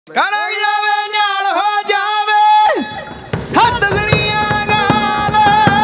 कनक जावे न्याल हो जावे सत दुनिया गाल।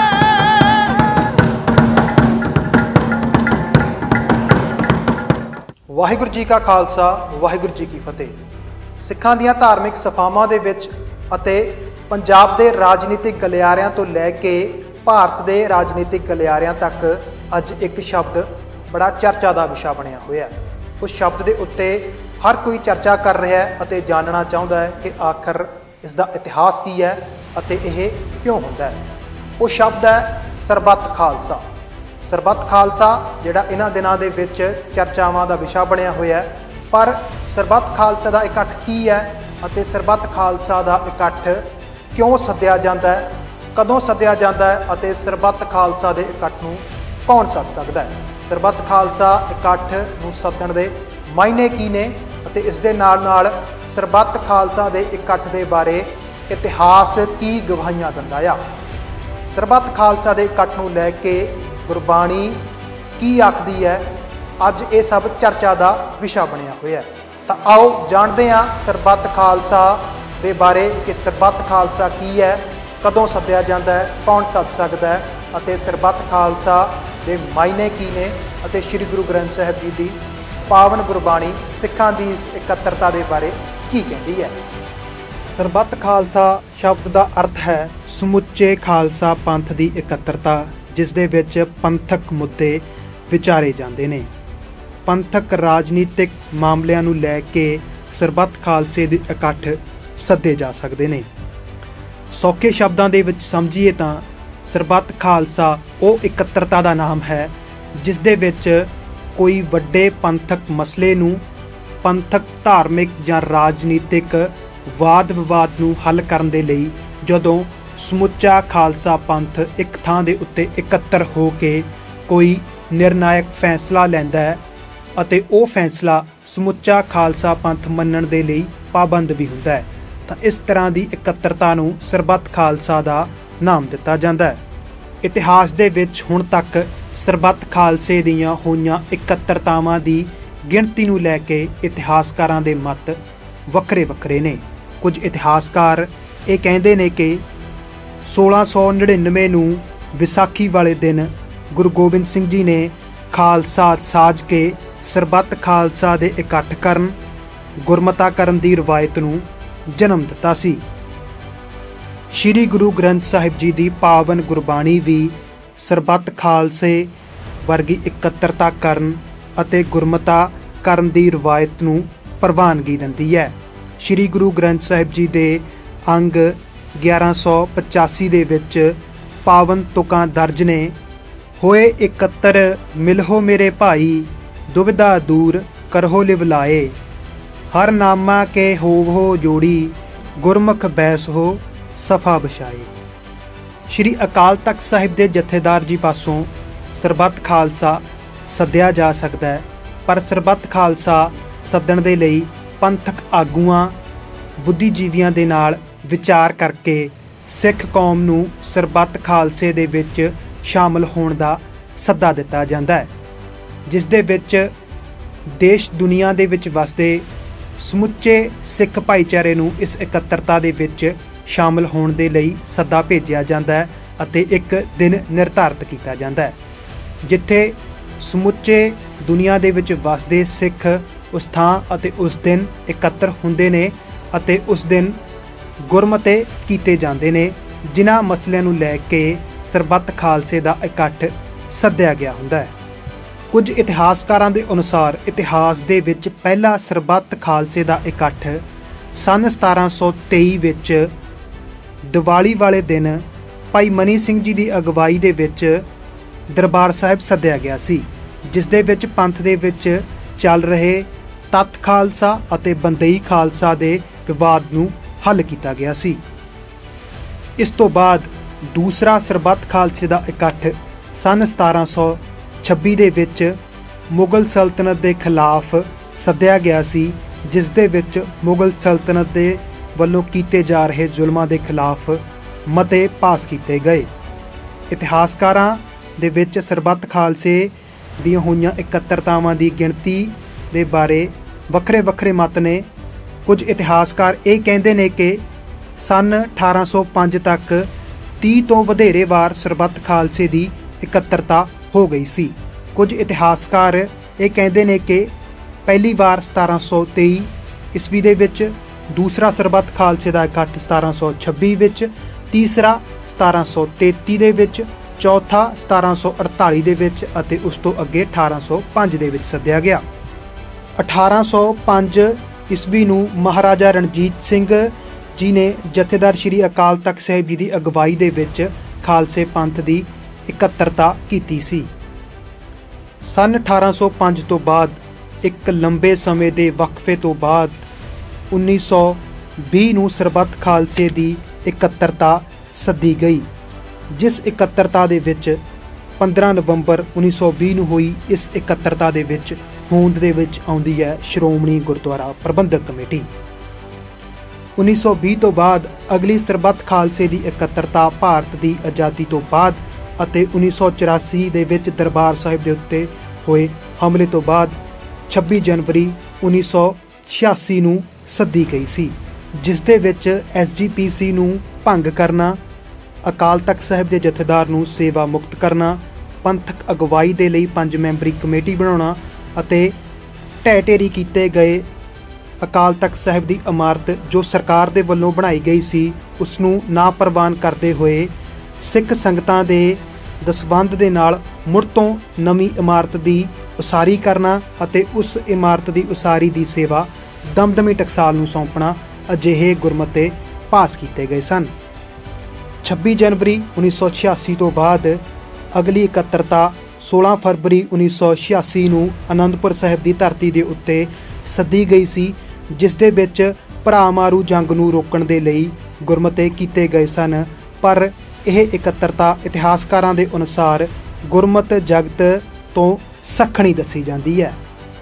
वाहिगुरू जी का खालसा वाहिगुरू जी की फतेह। सिखां ਦੀਆਂ ਧਾਰਮਿਕ ਸਫਾਵਾਂ ਦੇ ਵਿੱਚ ਅਤੇ ਪੰਜਾਬ ਦੇ ਰਾਜਨੀਤਿਕ ਗਲਿਆਰਿਆਂ ਤੋਂ ਲੈ ਕੇ ਭਾਰਤ ਦੇ ਰਾਜਨੀਤਿਕ ਗਲਿਆਰਿਆਂ ਤੱਕ ਅੱਜ ਇੱਕ ਸ਼ਬਦ ਬੜਾ ਚਰਚਾ ਦਾ ਵਿਸ਼ਾ ਬਣਿਆ ਹੋਇਆ। ਉਸ ਸ਼ਬਦ ਦੇ ਉੱਤੇ ਹਰ ਕੋਈ ਚਰਚਾ ਕਰ ਰਿਹਾ ਹੈ ਅਤੇ ਜਾਣਨਾ ਚਾਹੁੰਦਾ ਹੈ ਕਿ ਆਖਰ ਇਸ ਦਾ ਇਤਿਹਾਸ ਕੀ ਹੈ ਅਤੇ ਇਹ ਕਿਉਂ ਹੁੰਦਾ ਹੈ। ਉਹ ਸ਼ਬਦ ਹੈ ਸਰਬੱਤ ਖਾਲਸਾ। ਸਰਬੱਤ ਖਾਲਸਾ ਜਿਹੜਾ ਇਹਨਾਂ ਦਿਨਾਂ ਦੇ ਵਿੱਚ ਚਰਚਾਵਾਂ ਦਾ ਵਿਸ਼ਾ ਬਣਿਆ ਹੋਇਆ ਹੈ। ਪਰ ਸਰਬੱਤ ਖਾਲਸਾ ਦਾ ਇਕੱਠ ਕੀ ਹੈ ਅਤੇ ਸਰਬੱਤ ਖਾਲਸਾ ਦਾ ਇਕੱਠ ਕਿਉਂ ਸੱਦਿਆ ਜਾਂਦਾ ਹੈ, ਕਦੋਂ ਸੱਦਿਆ ਜਾਂਦਾ ਹੈ ਅਤੇ ਸਰਬੱਤ ਖਾਲਸਾ ਦੇ ਇਕੱਠ ਨੂੰ ਕੌਣ ਸੱਦ ਸਕਦਾ ਹੈ। ਸਰਬੱਤ ਖਾਲਸਾ ਇਕੱਠ ਨੂੰ ਸੱਦਣ ਦੇ ਮਾਇਨੇ ਕੀ ਨੇ ਅਤੇ ਇਸ ਦੇ ਨਾਲ ਨਾਲ ਸਰਬੱਤ ਖਾਲਸਾ ਦੇ ਇਕੱਠ ਦੇ ਬਾਰੇ ਇਤਿਹਾਸ ਕੀ ਗਵਾਹੀਆਂ ਦਿੰਦਾ ਆ। ਸਰਬੱਤ ਖਾਲਸਾ ਦੇ ਇਕੱਠ ਨੂੰ ਲੈ ਕੇ ਗੁਰਬਾਣੀ ਕੀ ਆਖਦੀ ਹੈ, ਅੱਜ ਇਹ ਸਭ ਚਰਚਾ ਦਾ ਵਿਸ਼ਾ ਬਣਿਆ ਹੋਇਆ ਹੈ। ਤਾਂ ਆਓ ਜਾਣਦੇ ਹਾਂ ਸਰਬੱਤ ਖਾਲਸਾ ਦੇ ਬਾਰੇ ਕਿ ਸਰਬੱਤ ਖਾਲਸਾ ਕੀ ਹੈ, ਕਦੋਂ ਸੱਦਿਆ ਜਾਂਦਾ ਹੈ, ਕੌਣ ਸੱਦ ਸਕਦਾ ਹੈ ਅਤੇ ਸਰਬੱਤ ਖਾਲਸਾ ਦੇ ਮਾਇਨੇ ਕੀ ਨੇ ਅਤੇ ਸ੍ਰੀ ਗੁਰੂ ਗ੍ਰੰਥ ਸਾਹਿਬ ਜੀ ਦੀ ਪਾਵਨ ਗੁਰਬਾਣੀ ਸਿੱਖਾਂ ਦੀ ਇਸ ਇਕੱਤਰਤਾ ਦੇ ਬਾਰੇ ਕੀ ਕਹਿੰਦੀ ਹੈ। ਸਰਬੱਤ ਖਾਲਸਾ ਸ਼ਬਦ ਦਾ ਅਰਥ ਹੈ ਸਮੁੱਚੇ ਖਾਲਸਾ ਪੰਥ ਦੀ ਇਕੱਤਰਤਾ, ਜਿਸ ਦੇ ਵਿੱਚ ਪੰਥਕ ਮੁੱਦੇ ਵਿਚਾਰੇ ਜਾਂਦੇ ਨੇ। ਪੰਥਕ ਰਾਜਨੀਤਿਕ ਮਾਮਲਿਆਂ ਨੂੰ ਲੈ ਕੇ ਸਰਬੱਤ ਖਾਲਸੇ ਦੇ ਇਕੱਠ ਸੱਦੇ ਜਾ ਸਕਦੇ ਨੇ। ਸੌਖੇ ਸ਼ਬਦਾਂ ਦੇ ਵਿੱਚ ਸਮਝੀਏ ਤਾਂ ਸਰਬੱਤ ਖਾਲਸਾ ਉਹ ਇਕੱਤਰਤਾ ਦਾ ਨਾਮ ਹੈ ਜਿਸ ਦੇ ਵਿੱਚ ਕੋਈ ਵੱਡੇ ਪੰਥਕ ਮਸਲੇ ਨੂੰ ਪੰਥਕ, ਧਾਰਮਿਕ ਜਾਂ ਰਾਜਨੀਤਿਕ ਵਾਦ ਵਿਵਾਦ ਨੂੰ ਹੱਲ ਕਰਨ ਦੇ ਲਈ ਜਦੋਂ ਸਮੁੱਚਾ ਖਾਲਸਾ ਪੰਥ ਇੱਕ ਥਾਂ ਦੇ ਉੱਤੇ ਇਕੱਤਰ ਹੋ ਕੇ ਕੋਈ ਨਿਰਣਾਇਕ ਫੈਸਲਾ ਲੈਂਦਾ ਹੈ ਅਤੇ ਉਹ ਫੈਸਲਾ ਸਮੁੱਚਾ ਖਾਲਸਾ ਪੰਥ ਮੰਨਣ ਦੇ ਲਈ ਪਾਬੰਦ ਵੀ ਹੁੰਦਾ ਹੈ, ਤਾਂ ਇਸ ਤਰ੍ਹਾਂ ਦੀ ਇਕੱਤਰਤਾ ਨੂੰ ਸਰਬੱਤ ਖਾਲਸਾ ਦਾ ਨਾਮ ਦਿੱਤਾ ਜਾਂਦਾ ਹੈ। ਇਤਿਹਾਸ ਦੇ ਵਿੱਚ ਹੁਣ ਤੱਕ ਸਰਬੱਤ ਖਾਲਸੇ ਦੀਆਂ ਹੋਈਆਂ ਇਕੱਤਰਤਾਵਾਂ ਦੀ ਗਿਣਤੀ ਨੂੰ ਲੈ ਕੇ ਇਤਿਹਾਸਕਾਰਾਂ ਦੇ ਮਤ ਵੱਖਰੇ ਵੱਖਰੇ ਨੇ। ਕੁਝ ਇਤਿਹਾਸਕਾਰ ਇਹ ਕਹਿੰਦੇ ਨੇ ਕਿ 1699 ਨੂੰ ਵਿਸਾਖੀ ਵਾਲੇ ਦਿਨ ਗੁਰੂ ਗੋਬਿੰਦ ਸਿੰਘ ਜੀ ਨੇ ਖਾਲਸਾ ਸਾਜ ਕੇ ਸਰਬੱਤ ਖਾਲਸਾ ਦੇ ਇਕੱਠ ਕਰਨ, ਗੁਰਮਤਾ ਕਰਨ ਦੀ ਰਵਾਇਤ ਨੂੰ ਜਨਮ ਦਿੱਤਾ ਸੀ। ਸ੍ਰੀ ਗੁਰੂ ਗ੍ਰੰਥ ਸਾਹਿਬ ਜੀ ਦੀ ਪਾਵਨ ਗੁਰਬਾਣੀ ਵੀ ਸਰਬੱਤ ਖਾਲਸੇ ਵਰਗੀ ਇਕੱਤਰਤਾ ਕਰਨ ਅਤੇ ਗੁਰਮਤਾ ਕਰਨ ਦੀ ਰਵਾਇਤ ਨੂੰ ਪ੍ਰਵਾਨਗੀ ਦਿੰਦੀ ਹੈ। ਸ੍ਰੀ ਗੁਰੂ ਗ੍ਰੰਥ ਸਾਹਿਬ ਜੀ ਦੇ ਅੰਗ 1185 ਦੇ ਵਿੱਚ ਪਾਵਨ ਤੁਕਾਂ ਦਰਜ ਨੇ। ਹੋਏ ਇਕੱਤਰ ਮਿਲਹੋ ਮੇਰੇ ਭਾਈ, ਦੁਬਿਧਾ ਦੂਰ ਕਰਹੋ ਲਿਵ ਲਾਏ। ਹਰ ਨਾਮਾ ਕੇ ਹੋਵੋ ਜੋੜੀ, ਗੁਰਮੁਖ ਬੈਸ ਹੋ ਸਫਾ ਵਿਛਾਏ। ਸ਼੍ਰੀ ਅਕਾਲ ਤਖਤ ਸਾਹਿਬ ਦੇ ਜਥੇਦਾਰ ਜੀ ਪਾਸੋਂ ਸਰਬੱਤ ਖਾਲਸਾ ਸੱਦਿਆ ਜਾ ਸਕਦਾ ਹੈ, ਪਰ ਸਰਬੱਤ ਖਾਲਸਾ ਸੱਦਣ ਦੇ ਲਈ ਪੰਥਕ ਆਗੂਆਂ, ਬੁੱਧੀਜੀਵੀਆਂ ਦੇ ਨਾਲ ਵਿਚਾਰ ਕਰਕੇ ਸਿੱਖ ਕੌਮ ਨੂੰ ਸਰਬੱਤ ਖਾਲਸੇ ਦੇ ਵਿੱਚ ਸ਼ਾਮਲ ਹੋਣ ਦਾ ਸੱਦਾ ਦਿੱਤਾ ਜਾਂਦਾ ਹੈ, ਜਿਸ ਦੇ ਵਿੱਚ ਦੇਸ਼ ਦੁਨੀਆ ਦੇ ਵਿੱਚ ਵਸਦੇ ਸਮੁੱਚੇ ਸਿੱਖ ਭਾਈਚਾਰੇ ਨੂੰ ਇਸ ਇਕੱਤਰਤਾ ਦੇ ਵਿੱਚ ਸ਼ਾਮਲ ਹੋਣ ਦੇ ਲਈ ਸੱਦਾ ਭੇਜਿਆ ਜਾਂਦਾ ਹੈ ਅਤੇ ਇੱਕ ਦਿਨ ਨਿਰਧਾਰਿਤ ਕੀਤਾ ਜਾਂਦਾ ਹੈ ਜਿੱਥੇ ਸਮੁੱਚੇ ਦੁਨੀਆ ਦੇ ਵਿੱਚ ਵਸਦੇ ਸਿੱਖ ਉਸ ਥਾਂ ਅਤੇ ਉਸ ਦਿਨ ਇਕੱਤਰ ਹੁੰਦੇ ਨੇ ਅਤੇ ਉਸ ਦਿਨ ਗੁਰਮਤੇ ਕੀਤੇ ਜਾਂਦੇ ਨੇ, ਜਿਨ੍ਹਾਂ ਮਸਲਿਆਂ ਨੂੰ ਲੈ ਕੇ ਸਰਬੱਤ ਖਾਲਸੇ ਦਾ ਇਕੱਠ ਸੱਦਿਆ ਗਿਆ ਹੁੰਦਾ ਹੈ। ਕੁਝ ਇਤਿਹਾਸਕਾਰਾਂ ਦੇ ਅਨੁਸਾਰ ਇਤਿਹਾਸ ਦੇ ਵਿੱਚ ਪਹਿਲਾ ਸਰਬੱਤ ਖਾਲਸੇ ਦਾ ਇਕੱਠ ਸੰਨ 1723 ਵਿੱਚ ਦੀਵਾਲੀ ਵਾਲੇ ਦਿਨ ਭਾਈ ਮਨੀ ਸਿੰਘ ਜੀ ਦੀ ਅਗਵਾਈ ਦੇ ਵਿੱਚ ਦਰਬਾਰ ਸਾਹਿਬ ਸੱਦਿਆ ਗਿਆ ਸੀ, ਜਿਸ ਦੇ ਵਿੱਚ ਪੰਥ ਦੇ ਵਿੱਚ ਚੱਲ ਰਹੇ ਤੱਤ ਖਾਲਸਾ ਅਤੇ ਬੰਦਈ ਖਾਲਸਾ ਦੇ ਵਿਵਾਦ ਨੂੰ ਹੱਲ ਕੀਤਾ ਗਿਆ ਸੀ। ਇਸ ਤੋਂ ਬਾਅਦ ਦੂਸਰਾ ਸਰਬੱਤ ਖਾਲਸੇ ਦਾ ਇਕੱਠ ਸੰਨ 1726 ਦੇ ਵਿੱਚ ਮੁਗਲ ਸਲਤਨਤ ਦੇ ਖਿਲਾਫ ਸੱਦਿਆ ਗਿਆ ਸੀ, ਜਿਸ ਦੇ ਵਿੱਚ ਮੁਗਲ ਸਲਤਨਤ ਦੇ ਵੱਲੋਂ ਕੀਤੇ ਜਾ ਰਹੇ ਜ਼ੁਲਮਾਂ ਦੇ ਖਿਲਾਫ ਮਤੇ ਪਾਸ ਕੀਤੇ ਗਏ। ਇਤਿਹਾਸਕਾਰਾਂ ਦੇ ਵਿੱਚ ਸਰਬੱਤ ਖਾਲਸੇ ਦੀਆਂ ਹੋਈਆਂ ਇਕੱਤਰਤਾਵਾਂ ਦੀ ਗਿਣਤੀ ਦੇ ਬਾਰੇ ਵੱਖਰੇ ਵੱਖਰੇ ਮਤ ਨੇ। ਕੁਝ ਇਤਿਹਾਸਕਾਰ ਇਹ ਕਹਿੰਦੇ ਨੇ ਕਿ ਸਨ 1805 ਤੱਕ 30 ਤੋਂ ਵਧੇਰੇ ਵਾਰ ਸਰਬੱਤ ਖਾਲਸੇ ਦੀ ਇਕੱਤਰਤਾ ਹੋ ਗਈ ਸੀ। ਕੁਝ ਇਤਿਹਾਸਕਾਰ ਇਹ ਕਹਿੰਦੇ ਨੇ ਕਿ ਪਹਿਲੀ ਵਾਰ 1723 ਈਸਵੀ ਦੇ ਵਿੱਚ, ਦੂਸਰਾ ਸਰਬੱਤ ਖਾਲਸੇ ਦਾ ਇਕੱਠ 1726 ਵਿੱਚ, ਤੀਸਰਾ 1733 ਦੇ ਵਿੱਚ, ਚੌਥਾ 1748 ਦੇ ਵਿੱਚ ਅਤੇ ਉਸ ਤੋਂ ਅੱਗੇ 1805 ਦੇ ਵਿੱਚ ਸੱਦਿਆ ਗਿਆ। 1805 ਈਸਵੀ ਨੂੰ ਮਹਾਰਾਜਾ ਰਣਜੀਤ ਸਿੰਘ ਜੀ ਨੇ ਜਥੇਦਾਰ ਸ਼੍ਰੀ ਅਕਾਲ ਤਖਤ ਸਾਹਿਬ ਜੀ ਦੀ ਅਗਵਾਈ ਦੇ ਵਿੱਚ ਖਾਲਸੇ ਪੰਥ ਦੀ ਇਕੱਤਰਤਾ ਕੀਤੀ ਸੀ। ਸੰਨ 1805 ਤੋਂ ਬਾਅਦ ਇੱਕ ਲੰਬੇ ਸਮੇਂ ਦੇ ਵਕਫੇ ਤੋਂ ਬਾਅਦ 1920 ਨੂੰ ਸਰਬੱਤ ਖਾਲਸੇ ਦੀ ਇਕੱਤਰਤਾ ਸੱਦੀ ਗਈ, ਜਿਸ ਇਕੱਤਰਤਾ ਦੇ ਵਿੱਚ 15 ਨਵੰਬਰ 1920 ਨੂੰ ਹੋਈ। ਇਸ ਇਕੱਤਰਤਾ ਦੇ ਵਿੱਚ ਹੋਂਦ ਦੇ ਵਿੱਚ ਆਉਂਦੀ ਹੈ ਸ਼੍ਰੋਮਣੀ ਗੁਰਦੁਆਰਾ ਪ੍ਰਬੰਧਕ ਕਮੇਟੀ। 1920 ਤੋਂ ਬਾਅਦ ਅਗਲੀ ਸਰਬੱਤ ਖਾਲਸੇ ਦੀ ਇਕੱਤਰਤਾ ਭਾਰਤ ਦੀ ਆਜ਼ਾਦੀ ਤੋਂ ਬਾਅਦ ਅਤੇ 1984 ਦੇ ਵਿੱਚ ਦਰਬਾਰ ਸਾਹਿਬ ਦੇ ਉੱਤੇ ਹੋਏ ਹਮਲੇ ਤੋਂ ਬਾਅਦ 26 ਜਨਵਰੀ 1986 ਨੂੰ ਸੱਦੀ ਗਈ ਸੀ, ਜਿਸ ਦੇ ਵਿੱਚ SGPC ਨੂੰ ਭੰਗ ਕਰਨਾ, ਅਕਾਲ ਤਖਤ ਸਾਹਿਬ ਦੇ ਜਥੇਦਾਰ ਨੂੰ ਸੇਵਾ ਮੁਕਤ ਕਰਨਾ, ਪੰਥਕ ਅਗਵਾਈ ਦੇ ਲਈ 5 ਮੈਂਬਰੀ ਕਮੇਟੀ ਬਣਾਉਣਾ ਅਤੇ ਢਹਿ ਢੇਰੀ ਕੀਤੇ ਗਏ ਅਕਾਲ ਤਖਤ ਸਾਹਿਬ ਦੀ ਇਮਾਰਤ ਜੋ ਸਰਕਾਰ ਦੇ ਵੱਲੋਂ ਬਣਾਈ ਗਈ ਸੀ ਉਸ ਨੂੰ ਨਾ ਪ੍ਰਵਾਨ ਕਰਦੇ ਹੋਏ ਸਿੱਖ ਸੰਗਤਾਂ ਦੇ ਦਸਵੰਧ ਦੇ ਨਾਲ ਮੁੜ ਤੋਂ ਨਵੀਂ ਇਮਾਰਤ ਦੀ ਉਸਾਰੀ ਕਰਨਾ ਅਤੇ ਉਸ ਇਮਾਰਤ ਦੀ ਉਸਾਰੀ ਦੀ ਸੇਵਾ ਦਮਦਮੀ ਟਕਸਾਲ ਨੂੰ ਸੌਂਪਣਾ, ਅਜਿਹੇ ਗੁਰਮਤੇ ਪਾਸ ਕੀਤੇ ਗਏ ਸਨ। 26 ਜਨਵਰੀ 1986 ਤੋਂ ਬਾਅਦ ਅਗਲੀ ਇਕੱਤਰਤਾ 16 ਫਰਵਰੀ 1986 ਨੂੰ ਅਨੰਦਪੁਰ ਸਾਹਿਬ ਦੀ ਧਰਤੀ ਦੇ ਉੱਤੇ ਸੱਦੀ ਗਈ ਸੀ, ਜਿਸ ਦੇ ਵਿੱਚ ਭਰਾਮਾਰੂ ਜੰਗ ਨੂੰ ਰੋਕਣ ਦੇ ਲਈ ਗੁਰਮਤੇ ਕੀਤੇ ਗਏ ਸਨ। ਪਰ ਇਹ ਇਕੱਤਰਤਾ ਇਤਿਹਾਸਕਾਰਾਂ ਦੇ ਅਨੁਸਾਰ ਗੁਰਮਤ ਜਗਤ ਤੋਂ ਸੱਖਣੀ ਦੱਸੀ ਜਾਂਦੀ ਹੈ।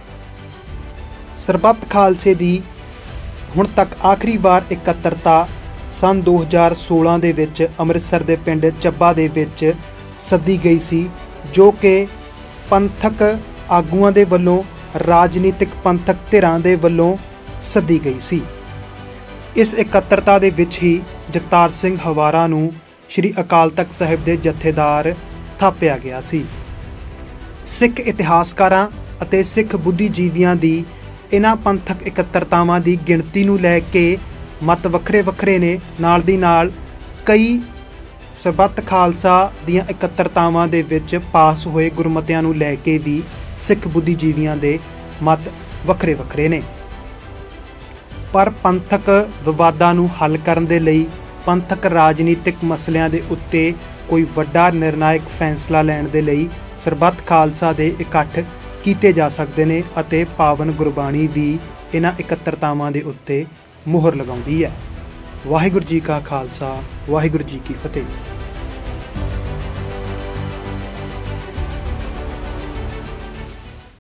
ਸਰਬੱਤ ਖਾਲਸੇ ਦੀ ਹੁਣ ਤੱਕ ਆਖਰੀ ਵਾਰ ਇਕੱਤਰਤਾ ਸੰਨ 2016 ਦੇ ਵਿੱਚ ਅੰਮ੍ਰਿਤਸਰ ਦੇ ਪਿੰਡ ਚੱਬਾ ਦੇ ਵਿੱਚ ਸੱਦੀ ਗਈ ਸੀ, ਜੋ ਕਿ ਪੰਥਕ ਆਗੂਆਂ ਦੇ ਵੱਲੋਂ, ਰਾਜਨੀਤਿਕ ਪੰਥਕ ਧਿਰਾਂ ਦੇ ਵੱਲੋਂ ਸੱਦੀ ਗਈ ਸੀ। ਇਸ ਇਕੱਤਰਤਾ ਦੇ ਵਿੱਚ ਹੀ ਜਗਤਾਰ ਸਿੰਘ ਹਵਾਰਾ ਨੂੰ ਸ਼੍ਰੀ ਅਕਾਲ ਤਖਤ ਸਾਹਿਬ ਦੇ ਜਥੇਦਾਰ ਥਾਪਿਆ ਗਿਆ ਸੀ। ਸਿੱਖ ਇਤਿਹਾਸਕਾਰਾਂ ਅਤੇ ਸਿੱਖ ਬੁੱਧੀਜੀਵੀਆਂ ਦੀ ਇਹਨਾਂ ਪੰਥਕ ਇਕੱਤਰਤਾਵਾਂ ਦੀ ਗਿਣਤੀ ਨੂੰ ਲੈ ਕੇ ਮਤ ਵੱਖਰੇ ਵੱਖਰੇ ਨੇ। ਨਾਲ ਦੀ ਨਾਲ ਕਈ ਸਰਬੱਤ ਖਾਲਸਾ ਦੀਆਂ ਇਕੱਤਰਤਾਵਾਂ ਦੇ ਵਿੱਚ ਪਾਸ ਹੋਏ ਗੁਰਮਤਿਆਂ ਨੂੰ ਲੈ ਕੇ ਵੀ ਸਿੱਖ ਬੁੱਧੀਜੀਵੀਆਂ ਦੇ ਮਤ ਵੱਖਰੇ ਵੱਖਰੇ ਨੇ। ਪਰ ਪੰਥਕ ਵਿਵਾਦਾਂ ਨੂੰ ਹੱਲ ਕਰਨ ਦੇ ਲਈ, ਪੰਥਕ ਰਾਜਨੀਤਿਕ ਮਸਲਿਆਂ ਦੇ ਉੱਤੇ ਕੋਈ ਵੱਡਾ ਨਿਰਣਾਇਕ ਫੈਸਲਾ ਲੈਣ ਦੇ ਲਈ ਸਰਬੱਤ ਖਾਲਸਾ ਦੇ ਇਕੱਠ ਕੀਤੇ ਜਾ ਸਕਦੇ ਨੇ ਅਤੇ ਪਾਵਨ ਗੁਰਬਾਣੀ ਵੀ ਇਹਨਾਂ ਇਕੱਤਰਤਾਵਾਂ ਦੇ ਉੱਤੇ ਮੁਹਰ ਲਗਾਉਂਦੀ ਹੈ। ਵਾਹਿਗੁਰੂ ਜੀ ਕਾ ਖਾਲਸਾ, ਵਾਹਿਗੁਰੂ ਜੀ ਕੀ ਫਤਿਹ।